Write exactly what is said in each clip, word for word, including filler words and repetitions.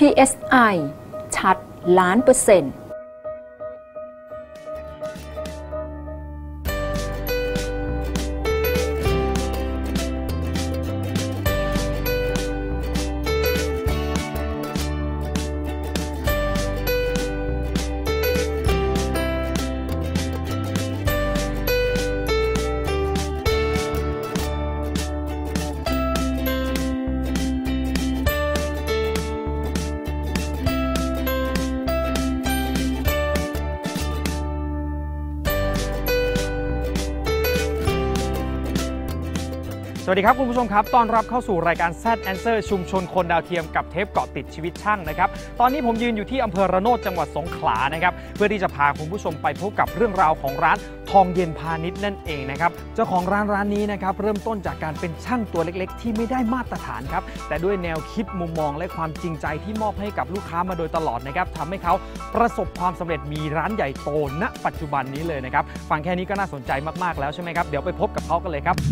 พี เอส ไอ ชัดล้านเปอร์เซ็นต์สวัสดีครับคุณผู้ชมครับต้อนรับเข้าสู่รายการ แซด Answer ชุมชนคนดาวเทียมกับเทปเกาะติดชีวิตช่างนะครับตอนนี้ผมยืนอยู่ที่อำเภอระโนดจังหวัดสงขลานะครับเพื่อที่จะพาคุณผู้ชมไปพบกับเรื่องราวของร้านทองเย็นพาณิชย์นั่นเองนะครับเจ้าของร้านร้านนี้นะครับเริ่มต้นจากการเป็นช่างตัวเล็กๆที่ไม่ได้มาตรฐานครับแต่ด้วยแนวคิดมุมมองและความจริงใจที่มอบให้กับลูกค้ามาโดยตลอดนะครับทำให้เขาประสบความสำเร็จมีร้านใหญ่โตณปัจจุบันนี้เลยนะครับฟังแค่นี้ก็น่าสนใจมากๆแล้วใช่ไหมครับเดี๋ยวไปพบกับเขากันเลยครับ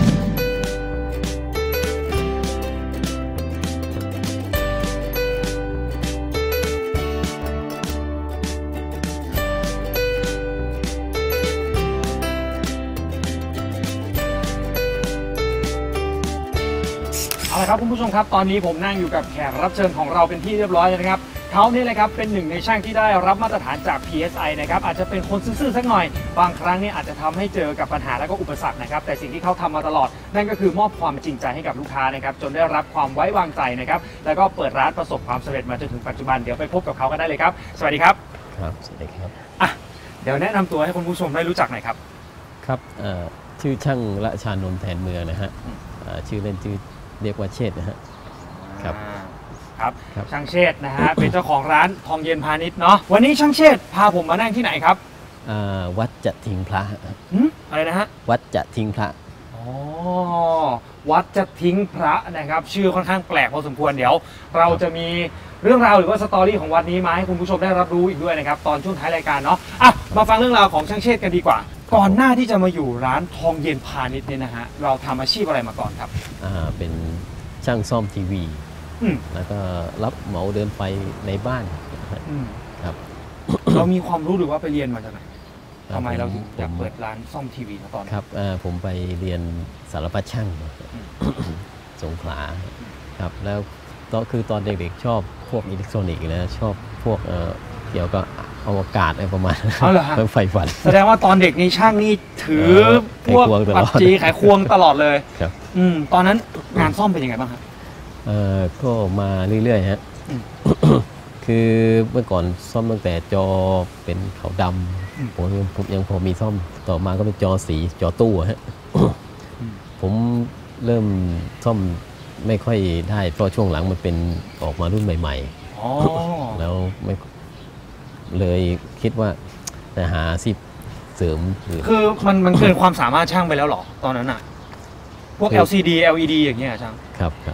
เอาละครับคุณผู้ชมครับตอนนี้ผมนั่งอยู่กับแขกรับเชิญของเราเป็นที่เรียบร้อยแล้วนะครับเขานี่เลยครับเป็นหนึ่งในช่างที่ได้รับมาตรฐานจาก พี เอส ไอ นะครับอาจจะเป็นคนซื่อๆสักหน่อยบางครั้งนี่อาจจะทำให้เจอกับปัญหาและก็อุปสรรคนะครับแต่สิ่งที่เขาทำมาตลอดนั่นก็คือมอบความจริงใจให้กับลูกค้านะครับจนได้รับความไว้วางใจนะครับแล้วก็เปิดร้านประสบความสำเร็จมาจนถึงปัจจุบันเดี๋ยวไปพบกับเขากันได้เลยครับสวัสดีครับครับสวัสดีครับอ่ะเดี๋ยวแนะนำตัวให้คุณผู้ชมได้รู้จักหน่อยครับครับชื่อช่างละชานนท์แทนเมืองนะฮะชื่อเล่นชื่อเรียกว่าเชษนะฮะครับครับช่างเชษนะฮะเป็นเจ้าของร้านทองเย็นพาณิชย์เนาะวันนี้ช่างเชษพาผมมานั่งที่ไหนครับวัดจะทิ้งพระอะไรนะฮะวัดจะทิ้งพระอ๋อวัดจะทิ้งพระนะครับชื่อค่อนข้างแปลกพอสมควรเดี๋ยวเราจะมีเรื่องราวหรือว่าสตอรี่ของวัดนี้มาให้คุณผู้ชมได้รับรู้อีกด้วยนะครับตอนช่วงท้ายรายการเนาะอ่ะมาฟังเรื่องราวของช่างเชษกันดีกว่าก่อนหน้าที่จะมาอยู่ร้านทองเย็นพาณิชย์เนี่ยนะฮะเราทำอาชีพอะไรมาก่อนครับอ่าเป็นช่างซ่อมทีวีแล้วก็รับเหมาเดินไฟในบ้านครับเรามีความรู้หรือว่าไปเรียนมาจากไหนทำไมเราถึงอยากเปิดร้านซ่อมทีวีตอนครับผมไปเรียนสารพัดช่างสงขลาครับแล้วก็คือตอนเด็กๆชอบพวกอิเล็กทรอนิกส์นะชอบพวกเกี่ยวกับอวกาศอะไรประมาณนั้นไฟฝันแสดงว่าตอนเด็กนี่ช่างนี่ถือพวกปัจจีไขควงตลอดเลยครับตอนนั้นงานซ่อมเป็นยังไงบ้างครับเอ่อก็มาเรื่อยๆฮะคือเมื่อก่อนซ่อมตั้งแต่จอเป็นขาวดำผมผมยังพอมีซ่อมต่อมาก็เป็นจอสีจอตู้ฮะผมเริ่มซ่อมไม่ค่อยได้เพราะช่วงหลังมันเป็นออกมารุ่นใหม่ๆแล้วไม่เลยคิดว่าจะหาอาชีพเสริมคือมันมันเกินความสามารถช่างไปแล้วหรอตอนนั้นอ่ะพวก แอล ซี ดี แอล อี ดี อย่างเงี้ยช่างครับครับ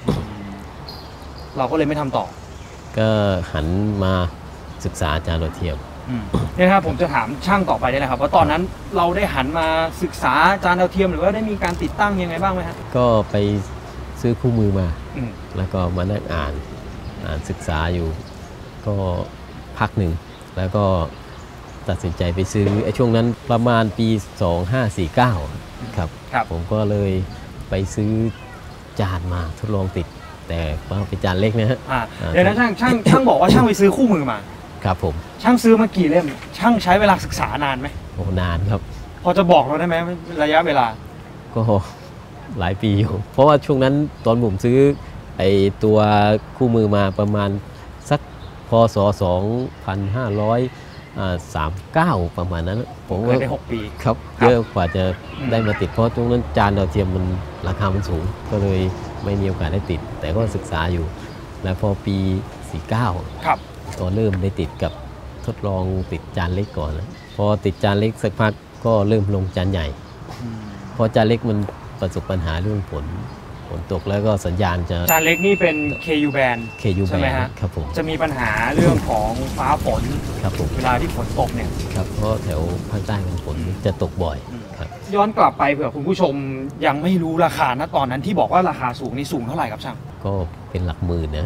เราก็เลยไม่ทำต่อก็หันมาศึกษาจานดาวเทียมเนี่ยครับผมจะถามช่างต่อไปได้เลยครับว่าตอนนั้นเราได้หันมาศึกษาจานดาวเทียมหรือว่าได้มีการติดตั้งยังไงบ้างไหมครับก็ไปซื้อคู่มือมาแล้วก็มานั่งอ่านอ่านศึกษาอยู่ก็พักหนึ่งแล้วก็ตัดสินใจไปซื้อไอ้ช่วงนั้นประมาณปีสองห้าสี่เก้าครับผมก็เลยไปซื้อจานมาทดลองติดแต่ว่าเป็นจานเล็กนะฮะเดี๋ยวนะช่างช่างช่างบอกว่าช่างไปซื้อคู่มือมาครับผมช่างซื้อมากี่เล่มช่างใช้เวลาศึกษานานไหมโอ้นานครับพอจะบอกเราได้ไหมระยะเวลาก็หลายปีอยู่เพราะว่าช่วงนั้นตอนผมซื้อไอ้ตัวคู่มือมาประมาณสักพศสองพันห้าร้อยสามเก้าประมาณนั้นผมว่าได้หกปีครับเยอะกว่าจะได้มาติดเพราะตรงนั้นจานดาวเทียมมันราคามันสูงก็เลยไม่มีโอกาสได้ติดแต่ก็ศึกษาอยู่แล้วพอปีสี่เก้าก็เริ่มได้ติดกับทดลองติดจานเล็กก่อนนะพอติดจานเล็กสักพักก็เริ่มลงจานใหญ่พอจานเล็กมันประสบปัญหาเรื่องฝนฝนตกแล้วก็สัญญาณจะจานเล็กนี่เป็น เค ยู Band เค ยูใช่ไหมฮะครับผมจะมีปัญหาเรื่องของฟ้าฝนครับผมเวลาที่ฝนตกเนี่ยครับเพราะแถวภาคใต้มันฝนจะตกบ่อยครับย้อนกลับไปเผื่อคุณผู้ชมยังไม่รู้ราคาณตอนนั้นที่บอกว่าราคาสูงนี่สูงเท่าไหร่ครับช่างก็เป็นหลักหมื่นนะ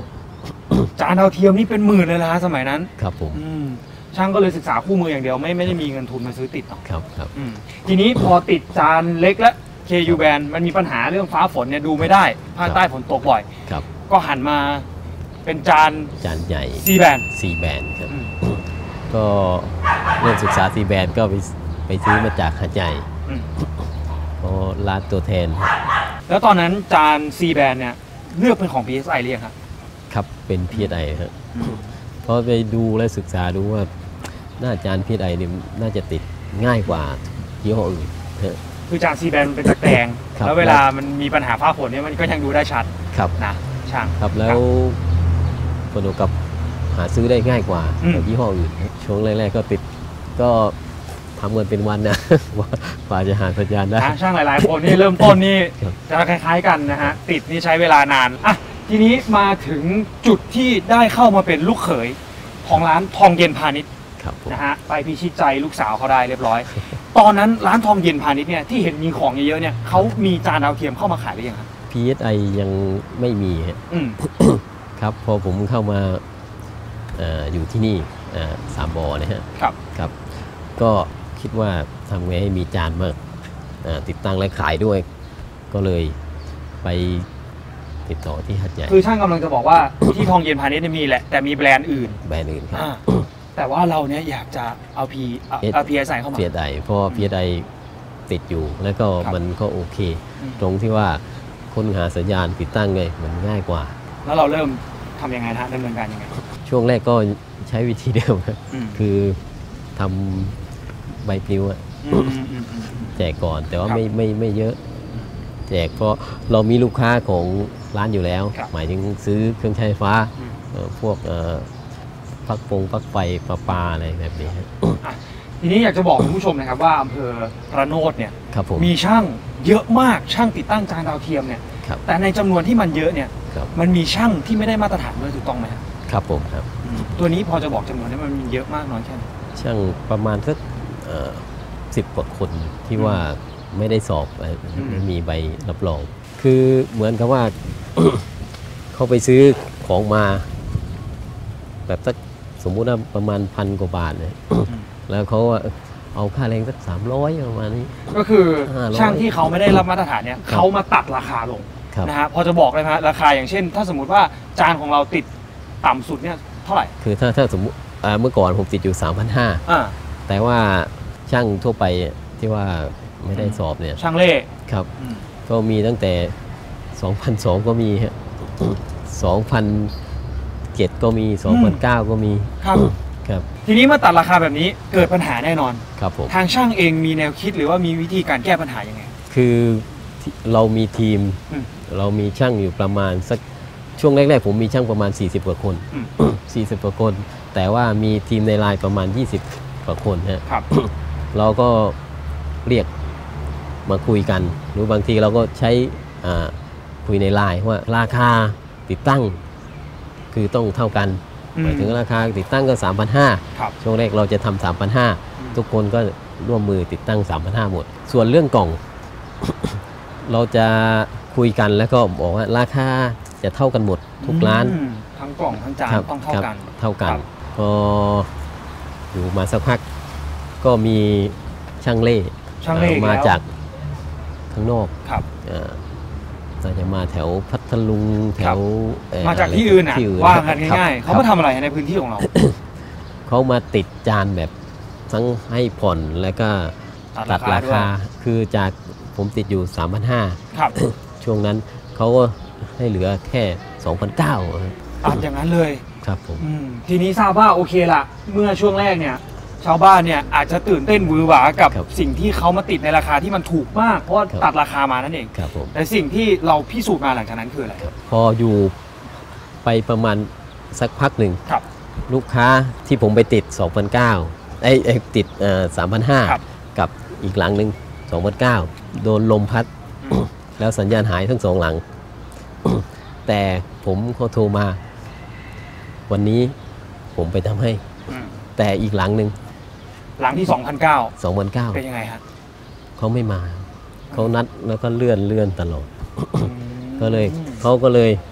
จานดาวเทียมนี่เป็นหมื่นเลยนะสมัยนั้นครับผมช่างก็เลยศึกษาคู่มืออย่างเดียวไม่ไม่ได้มีเงินทุนมาซื้อติดหรอกครับครับทีนี้พอติดจานเล็กและ เค ยู Band มันมีปัญหาเรื่องฟ้าฝนเนี่ยดูไม่ได้ภาคใต้ฝนตกบ่อยก็หันมาเป็นจานจานใหญ่ C Band C Band ครับก็เริ่มศึกษา C Band ก็ไปไปซื้อมาจากหาดใหญ่เพราะร้านตัวแทนแล้วตอนนั้นจาน C Band เนี่ยเลือกเป็นของ พี เอส ไอ เรียกครับครับเป็น พี เอส ไอ ครับเพราะไปดูและศึกษาดูว่าหน้าจาน พี เอส ไอ นี่น่าจะติดง่ายกว่ายี่ห้ออื่นคือจาน C Band มันเป็นตะแกรงแล้วเวลามันมีปัญหาฟ้าฝนเนี่ยมันก็ยังดูได้ชัดครับนะช่างครับแล้วผลกับหาซื้อได้ง่ายกว่ายี่ห้ออื่นช่วงแรกๆก็ติดก็ทำเงินเป็นวันนะกว่าจะหาสัญญาณได้ช่างหลายๆคนนี่เริ่มต้นนี่จะคล้ายๆกันนะฮะติดนี่ใช้เวลานานอ่ะทีนี้มาถึงจุดที่ได้เข้ามาเป็นลูกเขยของร้านทองเย็นพาณิชย์นะฮะไปพิชิตใจลูกสาวเขาได้เรียบร้อยตอนนั้นร้านทองเย็นพาณิชย์เนี่ยที่เห็นมีของเยอะๆเนี่ยเขามีจานดาวเทียมเข้ามาขายหรือยังครับพี เอส ไอ ยังไม่มีครับพอผมเข้ามาอยู่ที่นี่สามบอนะฮะครับครับก็คิดว่าทำไงให้มีจานมากติดตั้งและขายด้วยก็เลยไปติดต่อที่หาดใหญ่คือช่างกำลังจะบอกว่าที่ทองเย็นพาณิชย์มีแหละแต่มีแบรนด์อื่นแบรนด์อื่นครับแต่ว่าเราเนี่ยอยากจะเอาพีเอาพีเอสไอเข้ามาพีเอสไอเพราะพีเอสไอติดอยู่แล้วก็มันก็โอเคตรงที่ว่าค้นหาสัญญาณติดตั้งไงมันง่ายกว่าแล้วเราเริ่มทำยังไงฮะดำเนินการยังไงช่วงแรกก็ใช้วิธีเดิมคือทำใบปลิวแจกก่อนแต่ว่าไม่ไม่ไม่เยอะแจกเพราะเรามีลูกค้าของร้านอยู่แล้วหมายถึงซื้อเครื่องใช้ไฟฟ้าพวกปลั๊กฟงปลั๊กไฟปลาปลาอะไรแบบนี้ทีนี้อยากจะบอกคุณผู้ชมนะครับว่าอำเภอระโนดเนี่ยมีช่างเยอะมากช่างติดตั้งจานดาวเทียมเนี่ยแต่ในจำนวนที่มันเยอะเนี่ยมันมีช่างที่ไม่ได้มาตรฐานด้วยถูกต้องไหมครับครับผมครับตัวนี้พอจะบอกจำนวนได้มันมีเยอะมากน้อยแค่ไหนช่างประมาณสักสิบกว่าคนที่ว่าไม่ได้สอบไม่มีใบรับรองคือเหมือนกับว่า เขาไปซื้อของมาแบบสักสมมุติว่าประมาณพันกว่าบาทเลยแล้วเขาเอาค่าแรงสักสามร้อยประมาณนี้ก็คือช่างที่เขาไม่ได้รับมาตรฐานเนี่ยเขามาตัดราคาลงนะฮะพอจะบอกเลยฮะราคาอย่างเช่นถ้าสมมติว่าจานของเราติดต่ำสุดเนี่ยเท่าไหร่คือถ้าถ้าสมมติเมื่อก่อนผมติดอยู่ สามพันห้าร้อย แต่ว่าช่างทั่วไปที่ว่าไม่ได้สอบเนี่ยช่างเล่ครับก็มีตั้งแต่ สองพันสองร้อย ก็มีฮะ สองพันเจ็ดร้อย ก็มี สองพันเก้าร้อย ก็มีครับครับทีนี้มาตัดราคาแบบนี้เกิดปัญหาแน่นอนครับผมทางช่างเองมีแนวคิดหรือว่ามีวิธีการแก้ปัญหายังไงคือเรามีทีมเรามีช่างอยู่ประมาณสักช่วงแรกๆผมมีช่างประมาณสี่สิบกว่าคนสี่สิบกว่าคนแต่ว่ามีทีมในไลน์ประมาณยี่สิบกว่าคนฮะเราก็เรียกมาคุยกันหรือบางทีเราก็ใช้คุยในไลน์ว่าราคาติดตั้งคือต้องเท่ากันหมายถึงราคาติดตั้งก็ สามพันห้าร้อย ช่วงแรกเราจะทำ สามพันห้าร้อย ทุกคนก็ร่วมมือติดตั้ง สามพันห้าร้อย หมดส่วนเรื่องกล่อง เราจะคุยกันแล้วก็บอกว่าราคาจะเท่ากันหมดทุกร้านทั้งกล่องทั้งจานต้องเท่ากันเท่ากันพออยู่มาสักพักก็มีช่างเล่มาจากข้างนอกน่าจะมาแถวพัทลุงแถวมาจากที่อื่นอ่ะว่ากันง่ายๆเขามาทำอะไรในพื้นที่ของเราเขามาติดจานแบบทั้งให้ผ่อนแล้วก็ตัดราคาคือจากผมติดอยู่ สามพันห้าร้อย ช่วงนั้นเขาก็ให้เหลือแค่ สองพันเก้าร้อยตัดอย่างนั้นเลยครับผมทีนี้ทราบว่าโอเคละเมื่อช่วงแรกเนี่ยชาวบ้านเนี่ยอาจจะตื่นเต้นวือหวากับสิ่งที่เขามาติดในราคาที่มันถูกมากเพราะตัดราคามานั่นเองแต่สิ่งที่เราพิสูจน์มาหลังจากนั้นคืออะไรพออยู่ไปประมาณสักพักหนึ่งลูกค้าที่ผมไปติด สองพันเก้าร้อย ไอ้ไอ้ติด สามพันห้าร้อย กับอีกหลังหนึ่ง สองพันเก้าร้อย โดนลมพัดแล้วสัญญาณหายทั้งสองหลังแต่ผมเขาโทรมาวันนี้ผมไปทำให้แต่อีกหลังหนึ่งหลังที่ สองพันเก้าร้อยสองพันเก้าร้อยเป็นยังไงฮะเขาไม่มาเขานัดแล้วก็เลื่อนเลื่อนตลอดก็เลยเขาก็เลย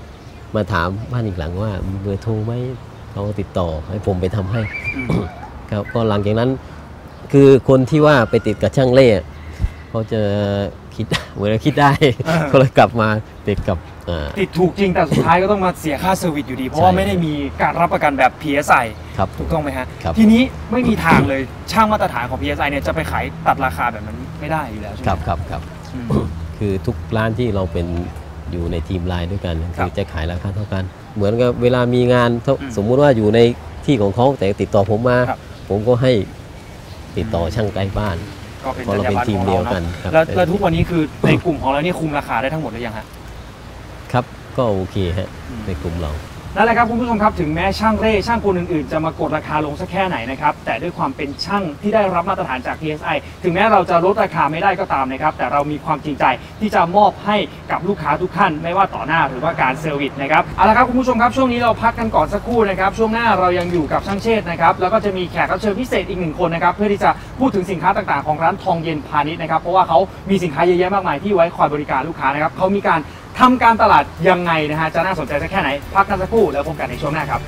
มาถามบ้านอีกหลังว่ามีเบอร์โทรไหมเขาติดต่อให้ผมไปทำให้ครับก็หลังจากนั้นคือคนที่ว่าไปติดกับช่างเล่เขาจะคิดเหมือนคิดได้ก็เลยกลับมาติดกับติดถูกจริงแต่สุดท้ายก็ต้องมาเสียค่าเซอร์วิสอยู่ดีเพราะว่าไม่ได้มีการรับประกันแบบ พี เอส ไอ ถูกต้องไหมฮะทีนี้ไม่มีทางเลยช่างมาตรฐานของ พี เอส ไอ เนี่ยจะไปขายตัดราคาแบบนั้นไม่ได้อยู่แล้วใช่ไหมครับครับครับคือทุกร้านที่เราเป็นอยู่ในทีมไลน์ด้วยกันคือจะขายราคาเท่ากันเหมือนกับเวลามีงานสมมุติว่าอยู่ในที่ของเขาแต่ติดต่อผมมาผมก็ให้ติดต่อช่างใกล้บ้านเพราะเราเป็นทีมเดียวกันแล้วทุกวันนี้คือในกลุ่มของเรานี่คุมราคาได้ทั้งหมดหรือยังฮะครับก็โอเคฮะในกลุ่มเรานั่นแหละครับคุณผู้ชมครับถึงแม้ช่างเร่ช่างคนอื่นๆจะมากดราคาลงสักแค่ไหนนะครับแต่ด้วยความเป็นช่างที่ได้รับมาตรฐานจาก พี เอส ไอ ถึงแม้เราจะลดราคาไม่ได้ก็ตามนะครับแต่เรามีความจริงใจที่จะมอบให้กับลูกค้าทุกท่านไม่ว่าต่อหน้าหรือว่าการเซอร์วิสนะครับเอาละครับคุณผู้ชมครับช่วงนี้เราพักกันก่อนสักครู่นะครับช่วงหน้าเรายังอยู่กับช่างเชษนะครับแล้วก็จะมีแขกรับเชิญพิเศษอีกหนึ่งคนนะครับเพื่อที่จะพูดถึงสินค้าต่างๆของร้านทองเย็นพาณิชย์นะครับเพราะว่าเขามีสินค้าเยอะแยะมากมายที่ไว้คอยบริการลูกค้านะครับเขามีการทำการตลาดยังไงนะฮะจะน่าสนใจสักแค่ไหนพักกันสักครู่แล้วพบกันในช่วงหน้าครับ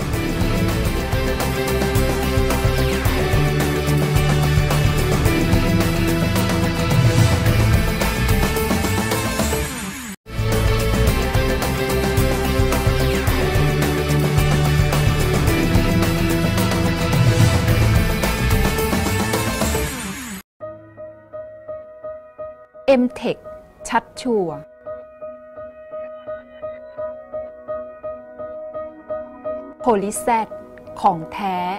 เอ็ม เทค ชัดชัวร์โพลิแซดของแท้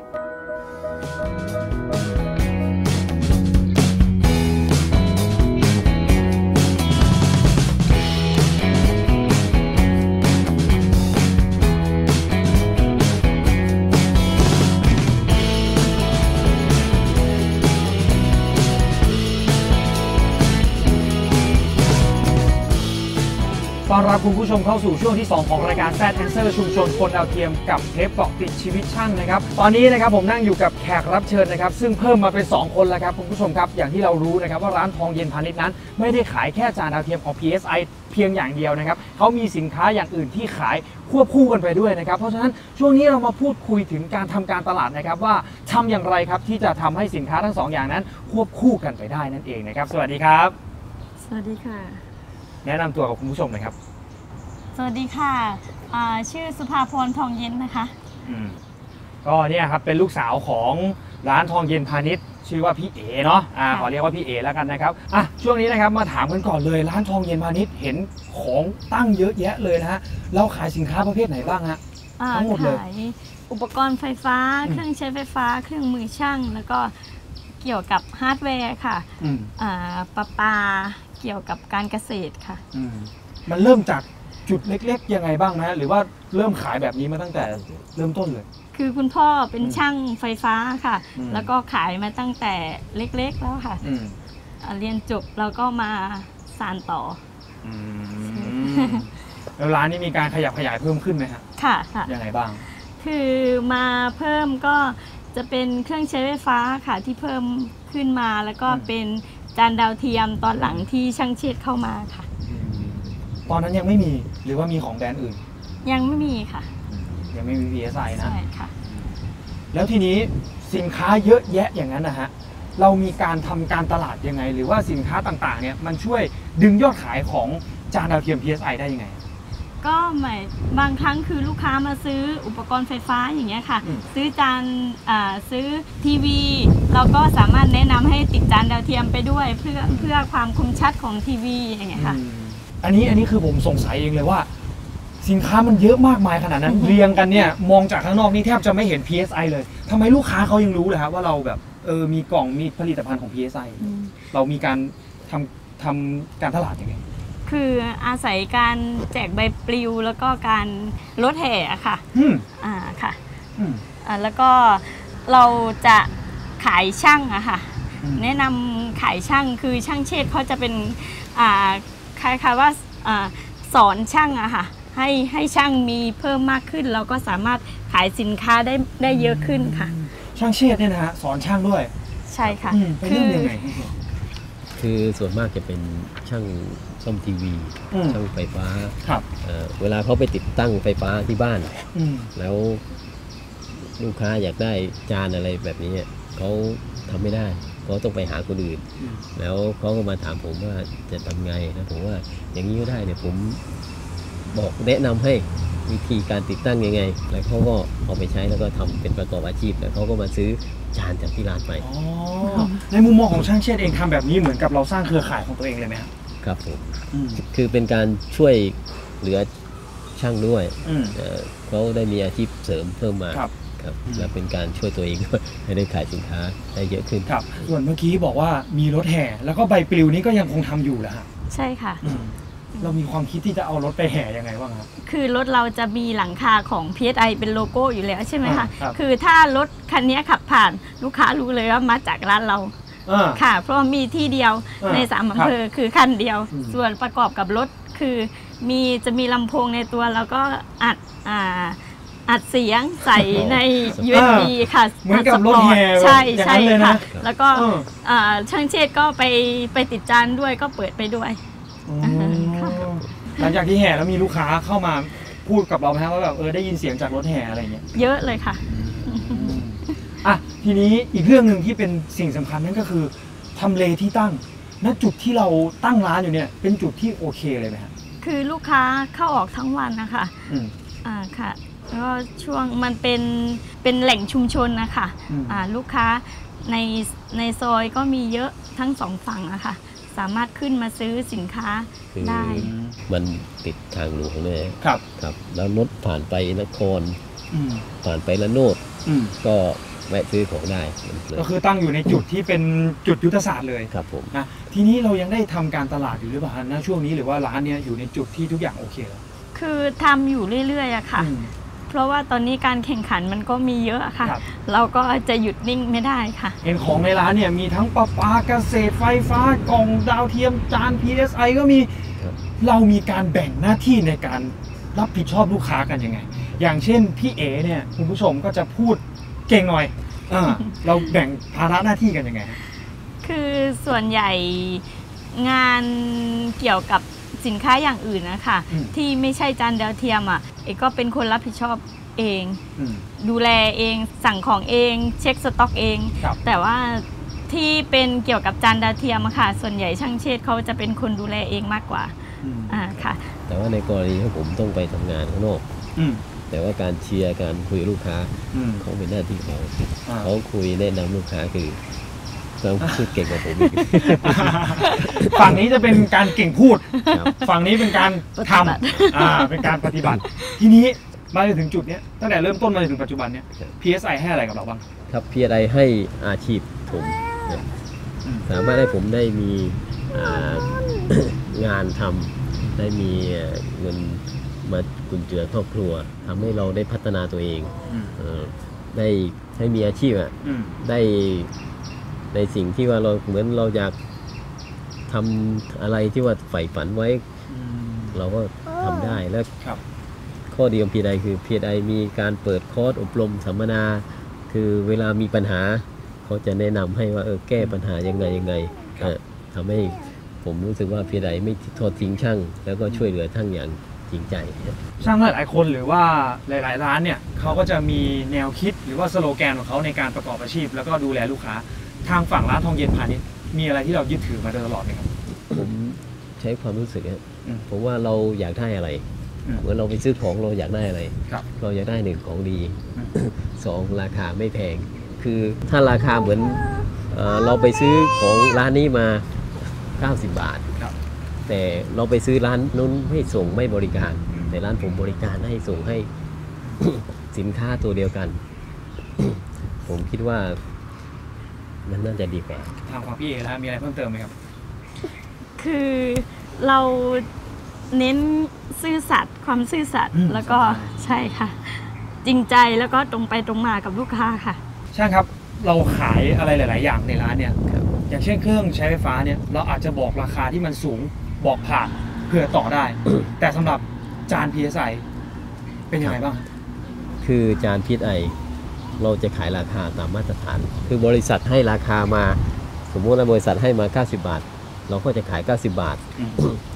ต้อนรับคุณผู้ชมเข้าสู่ช่วงที่สองของรายการ Sad Answer ชุมชนคนดาวเทียมกับเทปเกาะติดชีวิตช่างนะครับตอนนี้นะครับผมนั่งอยู่กับแขกรับเชิญนะครับซึ่งเพิ่มมาเป็นสองคนแล้วครับคุณผู้ชมครับอย่างที่เรารู้นะครับว่าร้านทองเย็นพาณิชย์นั้นไม่ได้ขายแค่จานดาวเทียมของ พี เอส ไอ เพียงอย่างเดียวนะครับเขามีสินค้าอย่างอื่นที่ขายควบคู่กันไปด้วยนะครับเพราะฉะนั้นช่วงนี้เรามาพูดคุยถึงการทำการตลาดนะครับว่าทำอย่างไรครับที่จะทำให้สินค้าทั้งสองอย่างนั้นควบคู่กันไปได้นั่นเองนะครับสวัสดีครับสวัสดีค่ะแนะนำตัวกับคุณผู้ชมหน่อยครับสวัสดีค่ะชื่อสุภาพรทองเย็นนะคะอืมก็เนี่ยครับเป็นลูกสาวของร้านทองเย็นพาณิชย์ชื่อว่าพี่เอ๋เนาะอ่าขอเรียกว่าพี่เอ๋แล้วกันนะครับอ่ะช่วงนี้นะครับมาถามกันก่อนเลยร้านทองเย็นพาณิชย์เห็นของตั้งเยอะแยะเลยนะฮะเราขายสินค้าประเภทไหนบ้างฮะทั้งหมดเลยขายอุปกรณ์ไฟฟ้าเครื่องใช้ไฟฟ้าเครื่องมือช่างแล้วก็เกี่ยวกับฮาร์ดแวร์ค่ะอ่าประปาเกี่ยวกับการเกษตรค่ะมันเริ่มจากจุดเล็กๆยังไงบ้างนะหรือว่าเริ่มขายแบบนี้มาตั้งแต่เริ่มต้นเลยคือคุณพ่อเป็นช่างไฟฟ้าค่ะแล้วก็ขายมาตั้งแต่เล็กๆแล้วค่ะเรียนจบแล้วก็มาสานต่อแล้วร้านนี้มีการขยับขยายเพิ่มขึ้นไหมครับค่ะค่ะยังไงบ้างคือมาเพิ่มก็จะเป็นเครื่องใช้ไฟฟ้าค่ะที่เพิ่มขึ้นมาแล้วก็เป็นจานดาวเทียมตอนหลังที่ช่างเชษเข้ามาค่ะตอนนั้นยังไม่มีหรือว่ามีของแบรนด์อื่นยังไม่มีค่ะยังไม่มี พี เอส ไอ นะใช่ค่ะแล้วทีนี้สินค้าเยอะแยะอย่างนั้นนะฮะเรามีการทำการตลาดยังไงหรือว่าสินค้าต่างๆเนี่ยมันช่วยดึงยอดขายของจานดาวเทียม พี เอส ไอ ได้ยังไงก็หมายบางครั้งคือลูกค้ามาซื้ออุปกรณ์ไฟฟ้าอย่างเงี้ยค่ะซื้อจานซื้อทีวีเราก็สามารถแนะนำให้ติดจานดาวเทียมไปด้วยเพื่อเพื่อความคมชัดของทีวีอย่างเงี้ยค่ะอันนี้อันนี้คือผมสงสัยเองเลยว่าสินค้ามันเยอะมากมายขนาดนั้น เรียงกันเนี่ยมองจากข้างนอกนี่แทบจะไม่เห็น พี เอส ไอ เลยทำไมลูกค้าเขายังรู้เลยครับว่าเราแบบเออมีกล่องมีผลิตภัณฑ์ของ พี เอส ไอ เรามีการทำทำการตลาดยังไงคืออาศัยการแจกใบปลิวแล้วก็การรถแห่ค่ะอ่าค่ะอ่าแล้วก็เราจะขายช่างอะค่ะแนะนำขายช่างคือช่างเชษเขาจะเป็นอ่าคล้ายๆว่าสอนช่างอะค่ะให้ให้ช่างมีเพิ่มมากขึ้นเราก็สามารถขายสินค้าได้ได้เยอะขึ้นค่ะช่างเชษเนี่ยนะฮะสอนช่างด้วยใช่ค่ะคือยังไงคือส่วนมากจะเป็นช่างซ่อมทีวีอืมช่างไฟฟ้าครับเอ่อเวลาเขาไปติดตั้งไฟฟ้าที่บ้านอืมแล้วลูกค้าอยากได้จานอะไรแบบนี้เนี่ยเขาทำไม่ได้เขาต้องไปหาคนอื่นอืมแล้วเขาก็มาถามผมว่าจะทำไงนะผมว่าอย่างนี้ก็ได้เนี่ยผมบอกแนะนำให้วิธีการติดตั้งยังไง แล้วเขาก็เอาไปใช้แล้วก็ทำเป็นประกอบอาชีพแล้วเขาก็มาซื้อจานจากที่ร้านไปอ๋อในมุมมองของช่างเชษฐ์เองทำแบบนี้เหมือนกับเราสร้างเครือข่ายของตัวเองเลยไหมครับครับผมอืมคือเป็นการช่วยเหลือช่างด้วยอืมเอ่อเขาได้มีอาชีพเสริมเพิ่มมาครับครับอืมและเป็นการช่วยตัวเองด้วย ให้ได้ขายสินค้าได้เยอะขึ้นครับส่วนเมื่อกี้บอกว่ามีรถแห่แล้วก็ใบปลิวนี้ก็ยังคงทำอยู่แหละฮะใช่ค่ะอืมเรามีความคิดที่จะเอารถไปแห่ยังไงบ้างครับคือรถเราจะมีหลังคาของ พี เอส ไอ เป็นโลโก้อยู่แล้วใช่ไหมคะอ่าครับคือถ้ารถคันนี้ขับผ่านลูกค้ารู้เลยว่ามาจากร้านเราอ่าค่ะ เพราะว่ามีที่เดียวอ่าในสามอำเภอคือคันเดียวอืมส่วนประกอบกับรถคือมีจะมีลำโพงในตัวแล้วก็อัดอ่าอัดเสียงใส่ใน ยู เอส บี ค่ะเหมือนกับรถแห่ใช่อย่างใช่นั้นเลยนะค่ะ แล้วก็เอออ่าช่างเชษก็ไปไปติดจานด้วยก็เปิดไปด้วยอ๋อหลังจากที่แห่แล้วมีลูกค้าเข้ามาพูดกับเราไหมครับว่าแบบเออได้ยินเสียงจากรถแห่อะไรอย่างเงี้ยเยอะเลยค่ะอ่ะทีนี้อีกเรื่องหนึ่งที่เป็นสิ่งสำคัญนั่นก็คือทำเลที่ตั้งณจุดที่เราตั้งร้านอยู่เนี่ยเป็นจุดที่โอเคเลยไหมครับคือลูกค้าเข้าออกทั้งวันนะคะอืมอ่าค่ะแล้วก็ช่วงมันเป็นเป็นแหล่งชุมชนนะคะอืมอ่าลูกค้าในในซอยก็มีเยอะทั้งสองฝั่งอะค่ะสามารถขึ้นมาซื้อสินค้าคือได้มันติดทางหลวงเลยครับครับแล้วรถผ่านไปนครอืมผ่านไปละโนดอืมก็แวะซื้อของได้มันเลยก็คือตั้งอยู่ในจุดที่เป็นจุดยุทธศาสตร์เลยครับผมนะทีนี้เรายังได้ทำการตลาดอยู่หรือเปล่านะช่วงนี้หรือว่าร้านเนี้ยอยู่ในจุดที่ทุกอย่างโอเคแล้วคือทำอยู่เรื่อยๆอะค่ะอืมเพราะว่าตอนนี้การแข่งขันมันก็มีเยอะอะค่ะครับเราก็จะหยุดนิ่งไม่ได้ค่ะเห็นของในร้านเนี่ยมีทั้งประปาเกษตรไฟฟ้ากล่องดาวเทียมจาน พี เอส ไอ ก็มีครับเรามีการแบ่งหน้าที่ในการรับผิดชอบลูกค้ากันยังไง อย่างเช่นพี่เอเนี่ยคุณผู้ชมก็จะพูดเก่งหน่อยอ่าเราแบ่งภาระหน้าที่กันยังไงฮะคือส่วนใหญ่งานเกี่ยวกับสินค้าอย่างอื่นนะคะอืมที่ไม่ใช่จานดาวเทียมอ่ะเอกก็เป็นคนรับผิดชอบเองอืมดูแลเองสั่งของเองเช็คสต็อกเองครับแต่ว่าที่เป็นเกี่ยวกับจานดาวเทียมอะค่ะ ส่วนใหญ่ช่างเชษเขาจะเป็นคนดูแลเองมากกว่าอืมอ่าค่ะแต่ว่าในกรณีที่ผมต้องไปทำงานข้างนอกอืมแต่ว่าการเชียร์การคุยกับลูกค้าอืมเขาเป็นหน้าที่เขาอ่าเขาคุยแนะนำลูกค้าคือเขาพูดเก่งกว่าผมอีกฝั่งนี้จะเป็นการเก่งพูดครับฝั่งนี้เป็นการปฏิทบัติำอ่าเป็นการปฏิบัติ ทีนี้มาจนถึงจุดเนี้ยตั้งแต่เริ่มต้นมาจนถึงปัจจุบันเนี้ย พี เอส ไอ ให้อะไรกับเราบ้างครับพี่อะไรให้อาชีพผมเนี่ยอืมสามารถให้ผมได้มีอ่า งานทำได้มีเอ่อเงินมากุนเจือครอบครัวทำให้เราได้พัฒนาตัวเองอืมเอ่อได้ให้มีอาชีพอะอืมได้ในสิ่งที่ว่าเราเหมือนเราอยากทำอะไรที่ว่าใฝ่ฝันไว้อืมเราก็ทำได้แล้วครับข้อดีของพีไอคือพีไอมีการเปิดคอร์สอบรมสัมมนา คือเวลามีปัญหาเขาจะแนะนำให้ว่าเออแก้ปัญหายังไงยังไงครับเอ่อทำให้ผมรู้สึกว่าพีไอไม่ทอดทิ้งช่าง แล้วก็ช่วยเหลือช่างอย่างจริงใจครับช่างหลายๆคนหรือว่าหลาย ๆ ร้านเนี่ยเขาก็จะมีแนวคิดหรือว่าสโลแกนของเขาในการประกอบอาชีพ แล้วก็ดูแลลูกค้าทางฝั่งร้านทองเย็นพาณิชย์มีอะไรที่เรายึดถือมาโดยตลอดไหมครับผมใช้ความรู้สึกฮะอืมผมว่าเราอยากได้อะไรอืมเหมือนเราไปซื้อของเราอยากได้อะไรครับเราอยากได้หนึ่งของดีอืมสองราคาไม่แพง คือถ้าราคาเหมือนเอ่อเราไปซื้อของร้านนี้มา เก้าสิบบาทครับแต่เราไปซื้อร้านนู้นไม่ส่งไม่บริการอืมแต่ร้านผมบริการให้ส่งให้ สินค้าตัวเดียวกัน ผมคิดว่ามันน่าจะดีกว่าทางฝั่งพี่เอแล้วมีอะไรเพิ่มเติมไหมครับคือเราเน้นซื่อสัตย์ความซื่อสัตย์อืมแล้วก็ใช่ค่ะ จริงใจแล้วก็ตรงไปตรงมากับลูกค้าค่ะช่างครับเราขายอะไรหลาย ๆ อย่างในร้านเนี่ยครับอย่างเช่นเครื่องใช้ไฟฟ้าเนี่ยเราอาจจะบอกราคาที่มันสูงบอกผ่านเพื่อต่อได้ แต่สำหรับจาน พี เอส ไอ เป็นยังไงบ้างคือจานพีไอเราจะขายราคาตามมาตรฐาน คือบริษัทให้ราคามา สมมุติว่าบริษัทให้มา เก้าสิบบาท เราก็จะขาย เก้าสิบบาทอืม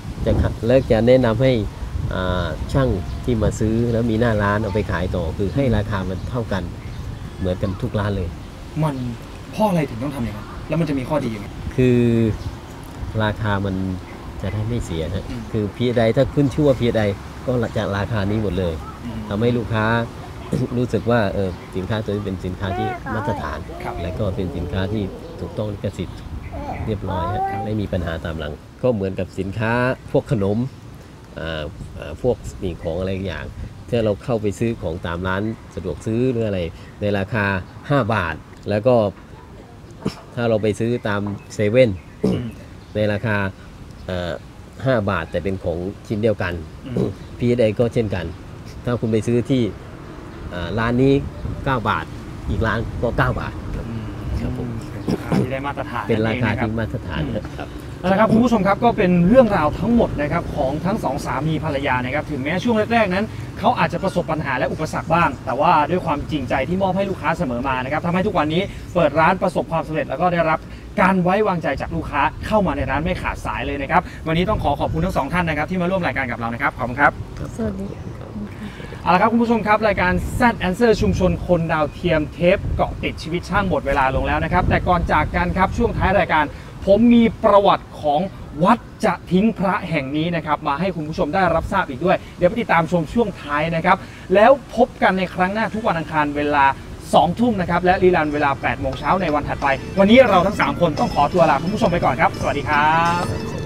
จะเลิกจะแนะนำให้ช่างที่มาซื้อแล้วมีหน้าร้านเอาไปขายต่อคือให้ราคามันเท่ากันเหมือนกันทุกร้านเลยมันเพราะอะไรถึงต้องทำอย่างนั้นแล้วมันจะมีข้อดียังไงคือราคามันจะได้ไม่เสียนะคือพีใดถ้าขึ้นชื่อว่าพีใดก็จะราคานี้หมดเลยทำให้ลูกค้ารู้สึกว่าเออสินค้าตัวนี้เป็นสินค้าที่มาตรฐานและก็เป็นสินค้าที่ถูกต้องลิขสิทธิ์เรียบร้อยไม่มีปัญหาตามหลังก็เหมือนกับสินค้าพวกขนมพวกสิ่งของอะไรอย่างถ้าเราเข้าไปซื้อของตามร้านสะดวกซื้อหรืออะไรในราคาห้าบาทแล้วก็ถ้าเราไปซื้อตามเซเว่นในราคาห้าบาทแต่เป็นของชิ้นเดียวกันพีเอสไอก็เช่นกันถ้าคุณไปซื้อที่ร้านนี้เก้าบาทอีกร้านก็เก้าบาทครับผมราคาที่ได้มาตรฐานเป็นราคาที่มาตรฐานครับนะครับคุณผู้ชมครับก็เป็นเรื่องราวทั้งหมดนะครับของทั้งสองสามีภรรยานะครับถึงแม้ช่วงแรกๆนั้นเขาอาจจะประสบปัญหาและอุปสรรคบ้างแต่ว่าด้วยความจริงใจที่มอบให้ลูกค้าเสมอมานะครับทำให้ทุกวันนี้เปิดร้านประสบความสำเร็จแล้วก็ได้รับการไว้วางใจจากลูกค้าเข้ามาในร้านไม่ขาดสายเลยนะครับวันนี้ต้องขอขอบคุณทั้งสองท่านนะครับที่มาร่วมรายการกับเรานะครับขอบคุณครับสวัสดีเอาละครับคุณผู้ชมครับรายการ แซด Answer ชุมชนคนดาวเทียมเทปเกาะติดชีวิตช่างหมดเวลาลงแล้วนะครับแต่ก่อนจากกันครับช่วงท้ายรายการผมมีประวัติของวัดจะทิ้งพระแห่งนี้นะครับมาให้คุณผู้ชมได้รับทราบอีกด้วยเดี๋ยวไปติดตามชมช่วงท้ายนะครับแล้วพบกันในครั้งหน้าทุกวันอังคารเวลาสองทุ่มนะครับและรีลันเวลาแปดโมงเช้าในวันถัดไปวันนี้เราทั้งสามคนต้องขอตัวลาคุณผู้ชมไปก่อนครับสวัสดีครับ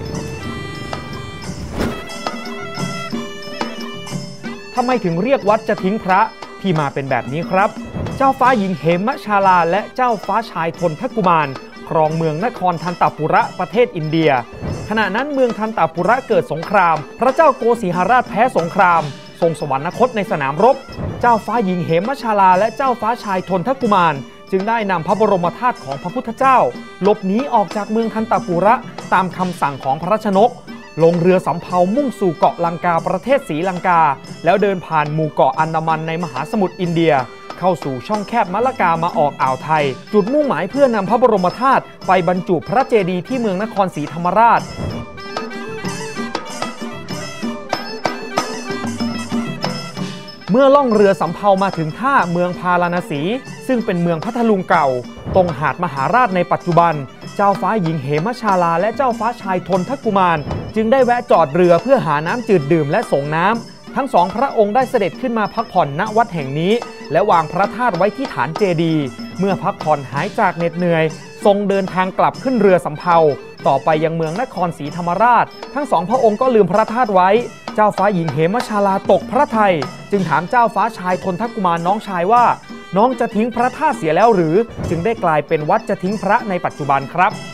ทำไมถึงเรียกวัดจะทิ้งพระที่มาเป็นแบบนี้ครับเจ้าฟ้าหญิงเหมชาลาและเจ้าฟ้าชายทนทกุมารครองเมืองนครทันตปุระประเทศอินเดียขณะนั้นเมืองทันตปุระเกิดสงครามพระเจ้าโกสีหราชแพ้สงครามทรงสวรรคตในสนามรบเจ้าฟ้าหญิงเหมชาลาและเจ้าฟ้าชายทนทกุมารจึงได้นำพระบรมธาตุของพระพุทธเจ้าหลบหนีออกจากเมืองทันตปุระตามคำสั่งของพระราชนกลงเรือสำเภามุ่งสู่เกาะลังกาประเทศศรีลังกาแล้วเดินผ่านหมู่เกาะอันดามันในมหาสมุทรอินเดียเข้าสู่ช่องแคบมะละกามาออกอ่าวไทยจุดมุ่งหมายเพื่อนำพระบรมธาตุไปบรรจุพระเจดีย์ที่เมืองนครศรีธรรมราชเมื่อล่องเรือสำเภามาถึงท่าเมืองพาราณสีซึ่งเป็นเมืองพัทลุงเก่าตรงหาดมหาราชในปัจจุบันเจ้าฟ้าหญิงเหมชาลาและเจ้าฟ้าชายทนทกุมารจึงได้แวะจอดเรือเพื่อหาน้ำจืดดื่มและส่งน้ำทั้งสองพระองค์ได้เสด็จขึ้นมาพักผ่อนณวัดแห่งนี้และวางพระธาตุไว้ที่ฐานเจดีย์เมื่อพักผ่อนหายจากเหน็ดเหนื่อยทรงเดินทางกลับขึ้นเรือสำเภาต่อไปยังเมืองนครศรีธรรมราชทั้งสองพระองค์ก็ลืมพระธาตุไว้เจ้าฟ้าหญิงเหมชาลาตกพระทัยจึงถามเจ้าฟ้าชายทนทกุมารน้องชายว่าน้องจะทิ้งพระธาตุเสียแล้วหรือจึงได้กลายเป็นวัดจะทิ้งพระในปัจจุบันครับ